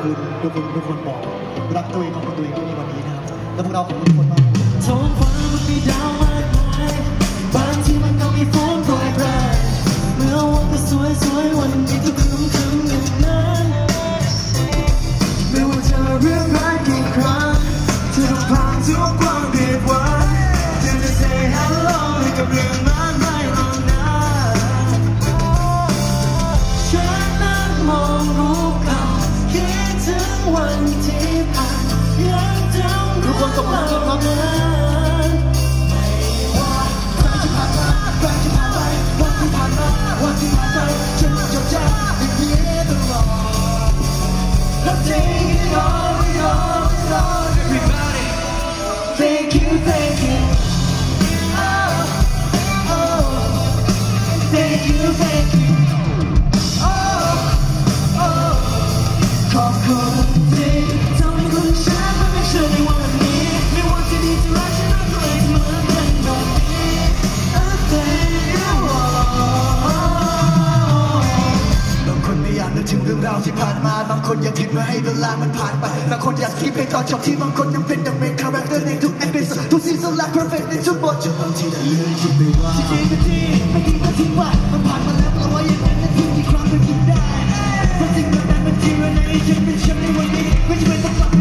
ทุกคนบอกรักตัวเองของตัวเองในวันนี้นะครับแล้วพวกเราขอบคุณทุกคนมากท้องฟ้ามันมีดาวมากมายบางทีมันก็มีฝนโปรยปลายเมื่อวันก็สวยวันนี้ก็ครึ้มอย่างนั้นไม่ว่าจะเรื่องร้ายกี่ครั้งเธอต้องผ่านทุกความผิดหวังเธอจะ say hello ให้กับเรื่องนั้นไม่รอนะฉันนั่งมองรูปเก่าคิดถึงวันที่ผ่านยังจำทุกคนตกลงกันนะไม่ว่าใครจะผ่านมาใครจะผ่านไปวันที่ผ่านมาวันที่ผ่านไปฉันจดจำอย่างนี้ตลอดแล้วจริงEverybody, thank you, thank you. Oh, thank you, thank you. Oh, ขอบคุณที่ทำให้คุณฉันไม่เชื่อในวันนี้ไม่ว่าจะดีจะร้ายฉันรักตัวเองเหมือนกันแบบนี้ Thank you. บางคนไม่อยากนึกถึงเรื่องราวที่ผ่านมาบางคนอยากคิดว่าให้เวลามันผ่านไปบางคนอยากสกิปไปตอนจบที่บางคนยังเป็นดังเมนคาแรคเตอร์ในทุกเอพิโซดทุกซีซั่นและเพอร์เฟกต์ในทุกบทจนบางทีได้เลยคิดไปว่าที่ดีก็ดีไม่ดีก็ทิ้งไปมันผ่านมาแล้วเราว่าอย่างนั้นนาทีกี่ครั้งก็คิดได้เพราะสิ่งนั้นมันจริงในฉันเป็นฉันในวันนี้ไม่จำเป็นต้อง